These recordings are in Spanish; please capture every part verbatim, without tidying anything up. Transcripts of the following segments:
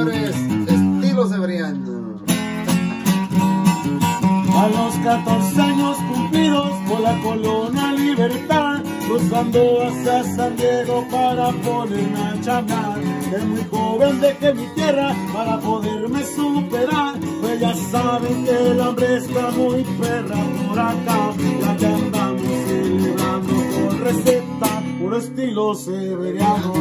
señores, estilo severiano. A los catorce años cumplidos por la colonia Libertad, cruzando hacia San Diego para ponerme a chamar. De muy joven dejé mi tierra para poderme superar, pues ya saben que el hambre está muy perra por acá. Ya que andamos celebrando con receta, puro estilo severiano.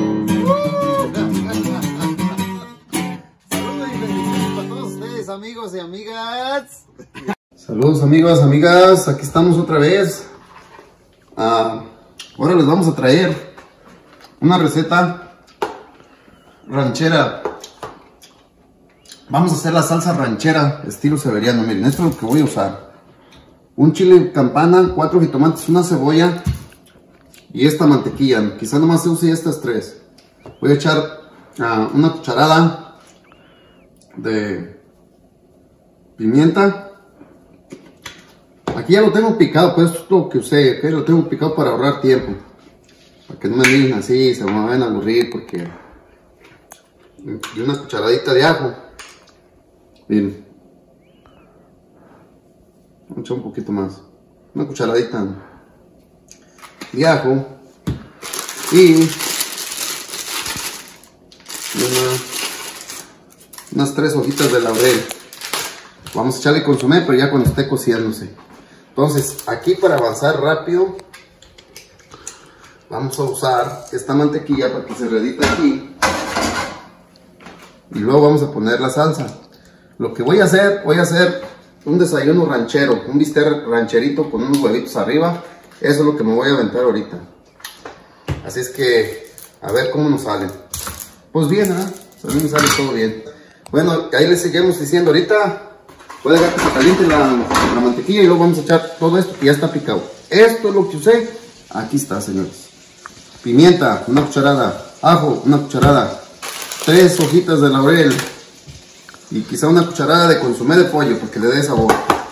Saludos y bendiciones para todos ustedes, amigos y amigas. Saludos amigos, amigas, aquí estamos otra vez. Ah, ahora les vamos a traer una receta ranchera. Vamos a hacer la salsa ranchera estilo severiano. Miren, esto es lo que voy a usar: un chile campana, cuatro jitomates, una cebolla y esta mantequilla. Quizá nomás se use estas tres. Voy a echar uh, una cucharada de pimienta. Aquí ya lo tengo picado, pues esto es lo que usé, ¿okay? Lo tengo picado para ahorrar tiempo, para que no me digan así, se me van a aburrir, porque... Y una cucharadita de ajo. Miren, vamos a echar un poquito más, una cucharadita de ajo y una, unas tres hojitas de laurel. Vamos a echarle consomé, pero ya cuando esté cociéndose. Entonces, aquí para avanzar rápido, vamos a usar esta mantequilla para que se redite aquí. Y luego vamos a poner la salsa. Lo que voy a hacer, voy a hacer un desayuno ranchero, un bistec rancherito con unos huevitos arriba. Eso es lo que me voy a aventar ahorita. Así es que, a ver cómo nos sale. Pues bien, ¿eh? A mí me sale todo bien. Bueno, ahí les seguimos diciendo ahorita. Voy a dejar que se caliente la, la mantequilla y luego vamos a echar todo esto que ya está picado. Esto es lo que usé. Aquí está, señores. Pimienta, una cucharada. Ajo, una cucharada. Tres hojitas de laurel. Y quizá una cucharada de consomé de pollo para que le dé sabor.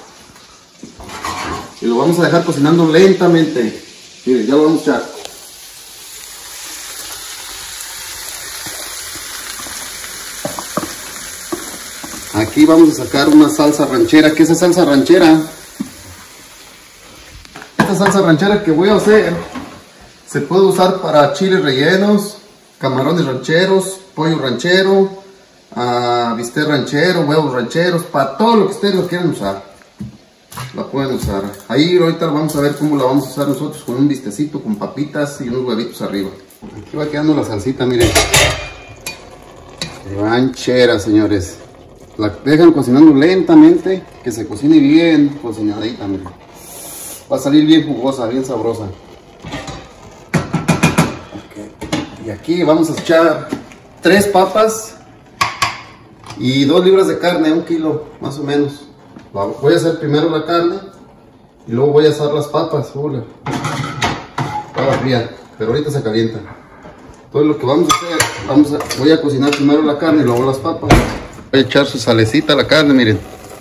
Y lo vamos a dejar cocinando lentamente. Miren, ya lo vamos a echar. Aquí vamos a sacar una salsa ranchera. ¿Qué es esa salsa ranchera? Esta salsa ranchera que voy a hacer se puede usar para chiles rellenos, camarones rancheros, pollo ranchero, uh, bistec ranchero, huevos rancheros, para todo lo que ustedes lo quieran usar. La pueden usar. Ahí ahorita vamos a ver cómo la vamos a usar nosotros, con un bistecito, con papitas y unos huevitos arriba. Aquí va quedando la salsita, miren. Ranchera, señores. La dejan cocinando lentamente, que se cocine bien cocinadita, miren. Va a salir bien jugosa, bien sabrosa. Okay. Y aquí vamos a echar tres papas y dos libras de carne, un kilo más o menos. Voy a hacer primero la carne y luego voy a asar las papas. Hola. Estaba fría, pero ahorita se calienta. Entonces lo que vamos a hacer, vamos a, voy a cocinar primero la carne y luego las papas. Voy a echar su salecita a la carne, miren.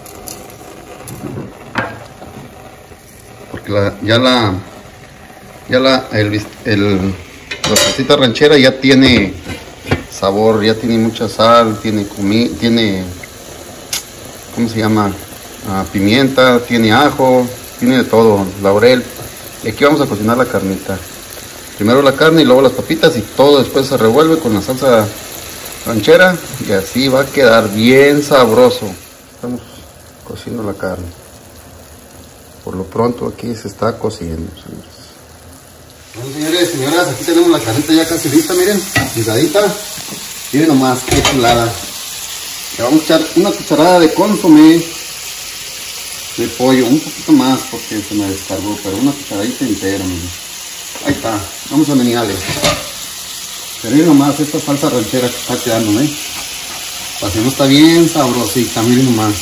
Porque la, ya la, ya la, el, el, la salsita ranchera ya tiene sabor, ya tiene mucha sal, tiene comi, tiene, ¿cómo se llama? Ah, pimienta, tiene ajo, tiene de todo, laurel. Y aquí vamos a cocinar la carnita. Primero la carne y luego las papitas y todo después se revuelve con la salsa ranchera y así va a quedar bien sabroso. Estamos cociendo la carne. Por lo pronto aquí se está cociendo, señores. Bueno, señores, señoras, aquí tenemos la carnita ya casi lista, miren, guisadita. Miren nomás, qué chulada. Le vamos a echar una cucharada de consomé de pollo, un poquito más porque se me descargó, pero una cucharadita entera, miren. Ahí está, vamos a menearle. Pero miren nomás esta salsa ranchera que está quedando, ¿eh? Para que no está bien sabrosita, miren nomás.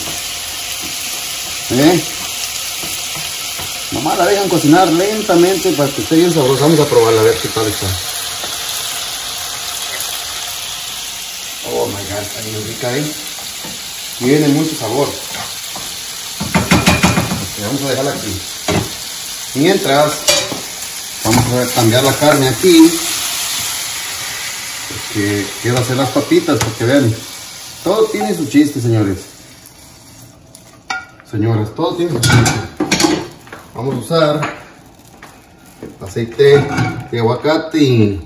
¿Eh? Nomás la dejan cocinar lentamente para que esté bien sabrosa. Vamos a probarla a ver qué tal está. Oh my god, está bien rica, ¿eh? Tiene mucho sabor. Okay, vamos a dejarla aquí. Mientras, vamos a cambiar la carne aquí. Porque quiero hacer las papitas, porque vean, Todo tiene su chiste, señores. Señoras, todo tiene su chiste. Vamos a usar aceite de aguacate y...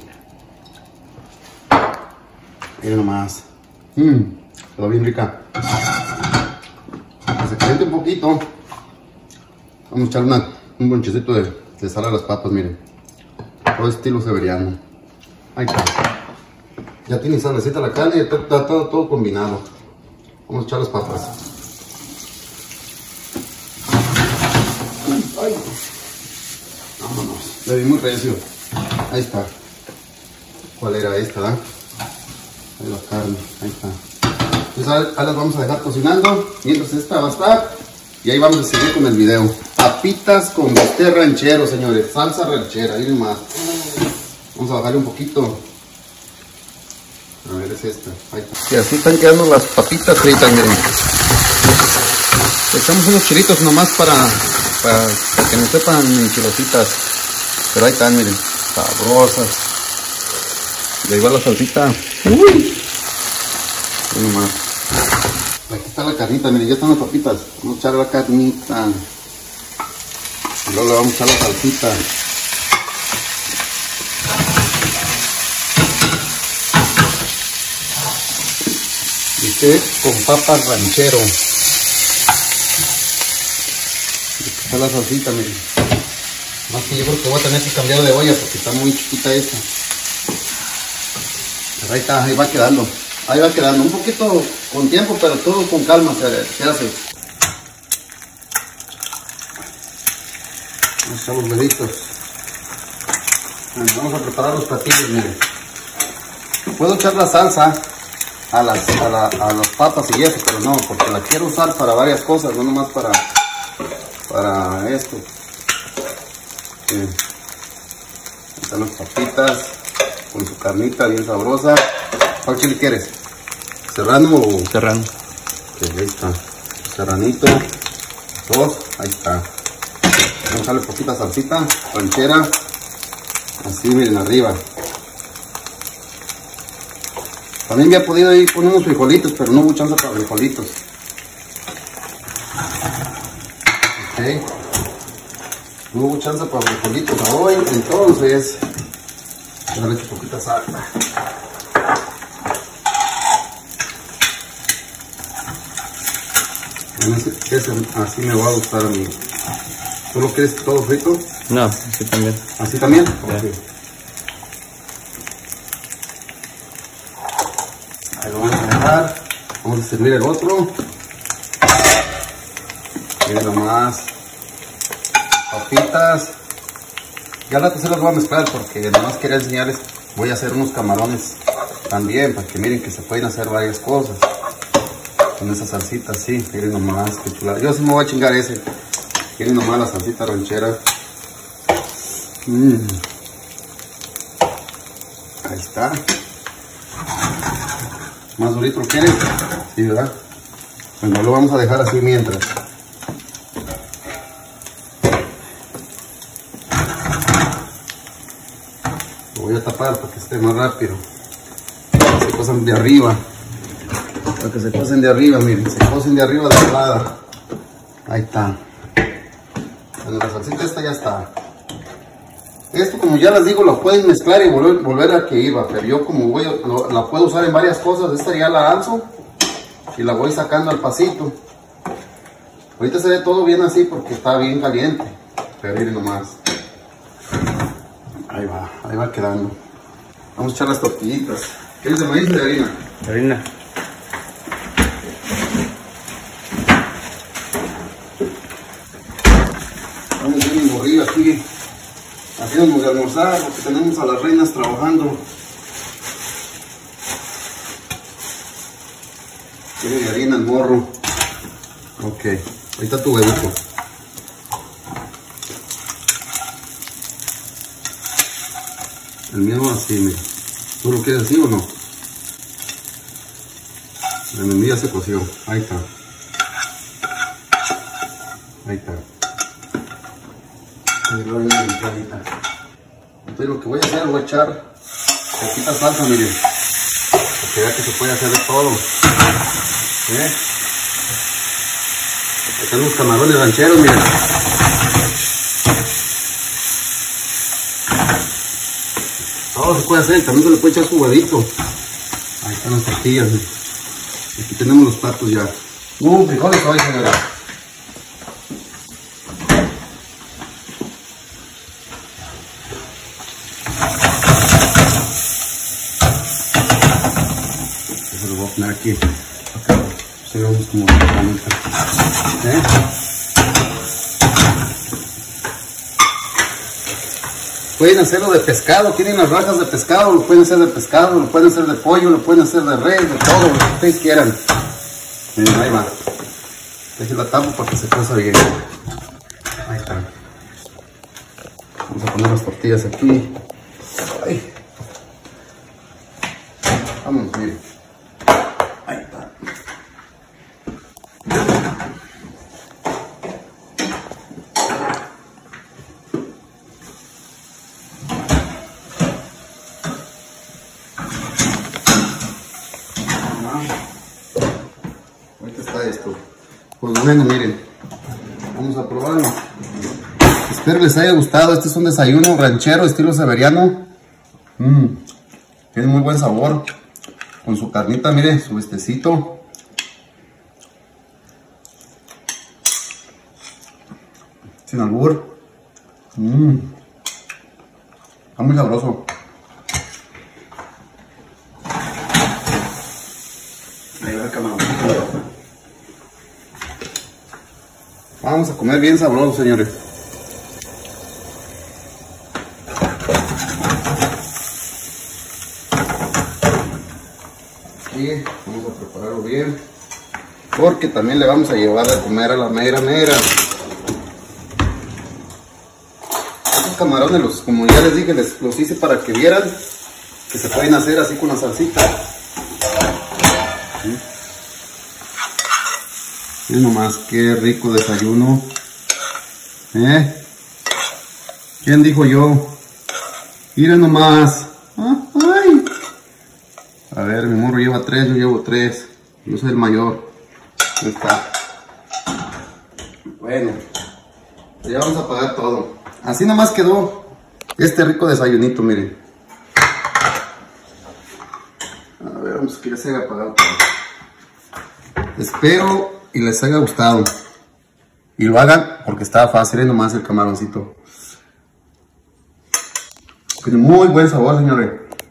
Miren nomás. Mmm, quedó bien rica. Que se caliente un poquito. Vamos a echar una, un bonchecito de, de sal a las papas, miren. Todo estilo severiano. Ahí está. Ya tiene salecita la carne y está, está todo, todo combinado. Vamos a echar las papas. Ay. Vámonos. Le di muy recio. Ahí está. ¿Cuál era esta, da? Ahí la carne. Ahí está. Entonces ahí las vamos a dejar cocinando. Mientras esta va a estar. Y ahí vamos a seguir con el video. Papitas con bistec ranchero, señores. Salsa ranchera. Ahí más. Vamos a bajarle un poquito. A ver, es esta. Ahí está. Y así están quedando las papitas fritas, miren. Le echamos unos chilitos nomás para, para, para que no sepan enchilositas. Pero ahí están, miren. Sabrosas. Y ahí va la salsita. Uy. Ahí nomás. Aquí está la carnita, miren, ya están las papitas. Vamos a echar la carnita. Y luego le vamos a echar la salsita. Bistec con papas ranchero. Aquí está la salsita, miren. Más que yo creo que voy a tener que cambiar de olla porque está muy chiquita esta. Pero ahí está, ahí va quedando. Ahí va quedando, un poquito con tiempo, pero todo con calma se, se hace. Vamos a echar los deditos. Bueno, vamos a preparar los platillos, miren. Puedo echar la salsa a las, a, la, a las papas y eso, pero no, porque la quiero usar para varias cosas, no nomás para, para esto. Bien. Están las papitas con su carnita bien sabrosa. ¿Cuál chile quieres? ¿Serrano o...? Serrano. Okay, ahí está. Serranito. Dos. Ahí está. Vamos a darle poquita salsita ranchera. Así, miren, arriba. También había podido ir con unos frijolitos, pero no hubo chance para frijolitos. Ok. No hubo chance para frijolitos hoy, entonces... Voy a darle poquita sal. Ese, así me va a gustar a mí. ¿Tú lo quieres todo frito? No, así también. ¿Así también? Yeah. Okay. Ahí lo vamos a dejar. Vamos a servir el otro. Miren nomás. Papitas. Ya la tercera las voy a mezclar porque nomás quería enseñarles. Voy a hacer unos camarones también para que miren que se pueden hacer varias cosas. Con esa salsita así, miren nomás que chulada. Yo sí me voy a chingar ese. Miren nomás la salsita ranchera. Mm. Ahí está. ¿Más durito lo quieren? Sí, ¿verdad? Bueno, lo vamos a dejar así mientras. Lo voy a tapar para que esté más rápido. Se cosan de arriba. Para que se cocen de arriba, miren, se cocen de arriba de entrada. Ahí está. Bueno, la salsita esta ya está. Esto, como ya les digo, lo pueden mezclar y volver, volver a que iba. Pero yo como voy, lo, la puedo usar en varias cosas. Esta ya la alzo y la voy sacando al pasito. Ahorita se ve todo bien así porque está bien caliente. Pero miren nomás. Ahí va, ahí va quedando. Vamos a echar las tortillitas. ¿Quieres de maíz o de harina? Harina. Vamos bien morrido aquí, haciéndonos de almorzar porque tenemos a las reinas trabajando. Tiene de harina el morro. Ok, ahí está tu huevito. El mío así, mira. ¿Tú lo quieres así o no? El mío ya se coció. Ahí está. Ahí está. Entonces lo que voy a hacer, voy a echar poquita salsa, miren. que vea que se puede hacer de todo. ¿Eh? Acá los camarones rancheros, miren. Todo se puede hacer, también se le puede echar su huevito. Ahí están las tortillas. ¿Eh? Aquí tenemos los platos ya. Uh, frijoles hoy, señora. Eso lo voy a poner aquí. Acá. Se ve como ¿eh? Pueden hacerlo de pescado, tienen las rajas de pescado, lo pueden hacer de pescado, lo pueden hacer de pollo, lo pueden hacer de res, de todo lo que ustedes quieran. Miren, ahí va. Deje la tapa para que se cosa bien. Ahí está. Vamos a poner las tortillas aquí. Ay. Vamos, miren. Ahí está. Ahorita está esto. Pues bueno, miren, vamos a probarlo. Espero les haya gustado. Este es un desayuno ranchero estilo severiano. Mmm, tiene muy buen sabor. Con su carnita, mire, su vistecito. Sin albur. Mmm, está muy sabroso. Ahí va el camarón. Vamos a comer bien sabroso, señores. Y vamos a prepararlo bien, porque también le vamos a llevar a comer a la mera mera. Estos camarones, los, como ya les dije, les, los hice para que vieran que se pueden hacer así con la salsita. ¿Sí? Miren nomás, qué rico desayuno. ¿Eh? ¿Quién dijo yo? Miren nomás. ¡Ay! A ver, mi morro lleva tres, yo llevo tres. Yo soy el mayor. Ahí está. Bueno, ya vamos a apagar todo. Así nomás quedó este rico desayunito, miren. A ver, vamos a que ya se haya apagado todo. Espero y les haya gustado. Y lo hagan porque está fácil, y nomás el camaroncito. Tiene muy buen sabor, señores.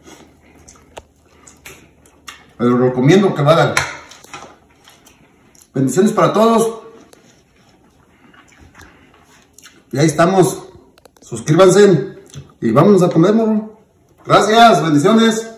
Pero lo recomiendo que lo hagan. Bendiciones para todos. Y ahí estamos. Suscríbanse. Y vámonos a comer, morro. Gracias, bendiciones.